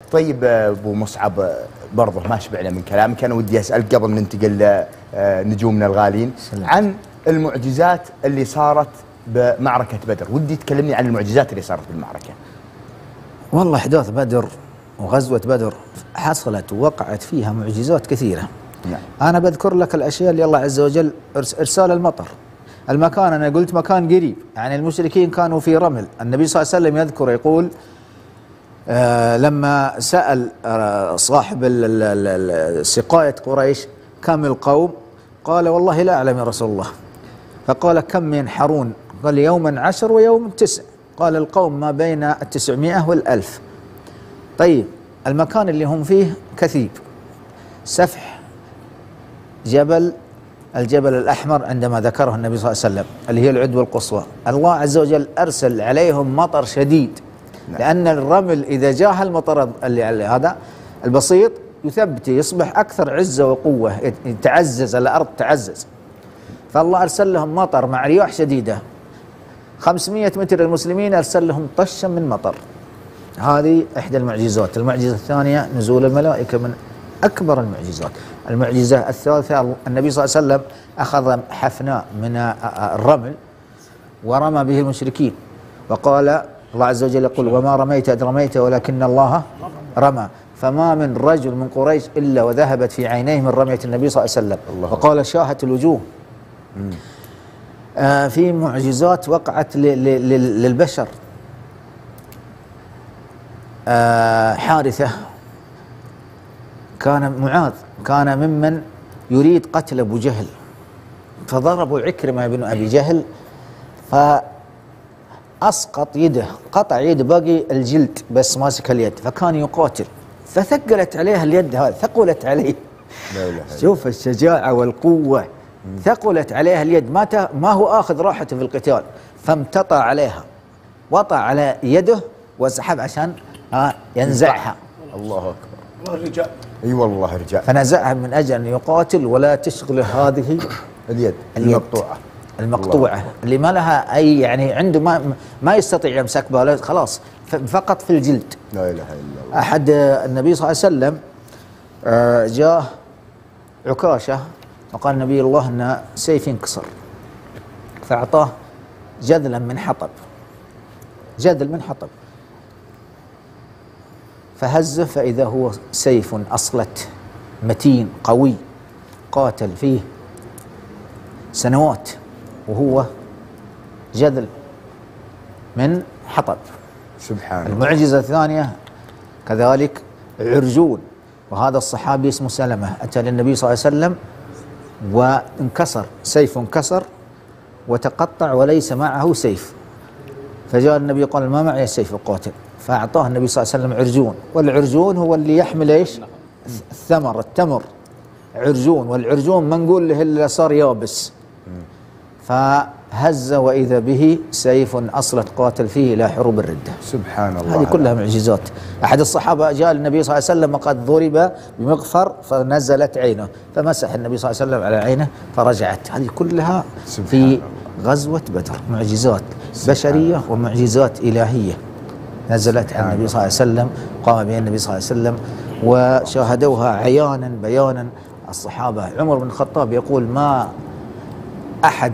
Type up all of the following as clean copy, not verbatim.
طيب ابو مصعب، برضه ما شبعنا من كلامك، انا ودي اسالك قبل ننتقل لنجومنا الغاليين عن المعجزات اللي صارت بمعركه بدر. ودي تكلمني عن المعجزات اللي صارت بالمعركه. والله احداث بدر وغزوه بدر حصلت ووقعت فيها معجزات كثيره. نعم. انا بذكر لك الاشياء اللي الله عز وجل ارسال المطر. المكان انا قلت مكان قريب، يعني المشركين كانوا في رمل. النبي صلى الله عليه وسلم يذكر يقول لما سأل صاحب سقاية قريش كم القوم، قال والله لا أعلم يا رسول الله. فقال كم ينحرون؟ قال يوما 10 ويوم 9. قال القوم ما بين 900 وال1000. طيب المكان اللي هم فيه كثيب، سفح الجبل الأحمر عندما ذكره النبي صلى الله عليه وسلم اللي هي العدوى القصوى. الله عز وجل أرسل عليهم مطر شديد. نعم. لأن الرمل إذا جاه المطر اللي هذا البسيط يثبت، يصبح أكثر عزة وقوة، يتعزز الأرض تعزز. فالله أرسل لهم مطر مع رياح شديدة. 500 متر المسلمين أرسل لهم طشا من مطر. هذه إحدى المعجزات. المعجزة الثانية نزول الملائكة من أكبر المعجزات. المعجزة الثالثة النبي صلى الله عليه وسلم أخذ حفناء من الرمل ورمى به المشركين، وقال الله عز وجل يقول وما رميت إذ رميت ولكن الله رمى، فما من رجل من قريش إلا وذهبت في عينيه من رمية النبي صلى الله عليه وسلم. وقال شاهت الوجوه. في معجزات وقعت للبشر. حارثة معاذ كان ممن يريد قتل أبو جهل، فضربوا عكرمة بن أبي جهل فأسقط يده، قطع يده، باقي الجلد بس ماسك اليد، فكان يقاتل فثقلت عليها اليد، هذه ثقلت عليه. شوف الشجاعة والقوة. ثقلت عليها اليد، ما هو آخذ راحته في القتال، فامتطى عليها، وطى على يده وسحب عشان ينزعها. الله أكبر. والله رجال. اي والله رجال. فنزعها من اجل ان يقاتل ولا تشغله هذه اليد المقطوعه اللي ما لها اي، يعني عنده ما يستطيع يمسك باله، خلاص فقط في الجلد. لا اله الا الله. احد النبي صلى الله عليه وسلم جاء عكاشه وقال نبي الله ان سيف انكسر، فاعطاه جذلا من حطب، جذل من حطب، فهزه فإذا هو سيف أصلت متين قوي قاتل فيه سنوات وهو جذل من حطب. سبحان الله. المعجزة الثانية كذلك عرجون، وهذا الصحابي اسمه سلمة أتى للنبي صلى الله عليه وسلم وانكسر، سيف انكسر وتقطع وليس معه سيف، فجاء النبي قال ما معي سيف القاتل، فأعطاه النبي صلى الله عليه وسلم عرجون. والعرجون هو اللي يحمل ايش؟ الثمر، التمر عرجون، والعرجون ما نقول له الا صار يابس. فهز واذا به سيف اصلت قاتل فيه الى حروب الرده. سبحان الله. هذه كلها معجزات. احد الصحابه جاء النبي صلى الله عليه وسلم وقد ضرب بمغفر فنزلت عينه، فمسح النبي صلى الله عليه وسلم على عينه فرجعت. هذه كلها في غزوه بدر، معجزات بشريه ومعجزات الهيه نزلت على النبي صلى الله عليه وسلم، قام بها النبي صلى الله عليه وسلم وشاهدوها عيانا بيانا الصحابة. عمر بن الخطاب يقول ما أحد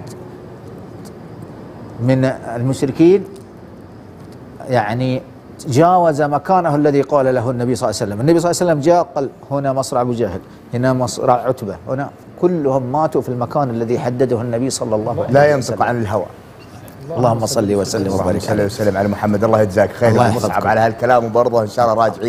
من المشركين يعني جاوز مكانه الذي قال له النبي صلى الله عليه وسلم. النبي صلى الله عليه وسلم جاء قال هنا مصرع أبو جهل، هنا مصرع عتبة، هنا كلهم ماتوا في المكان الذي حدده النبي صلى الله عليه وسلم. لا ينطق عن الهوى. اللهم صل وسلم وبارك على محمد. الله يجزاك خير ابو مصعب على هالكلام، وبرضه ان شاء الله راجعين.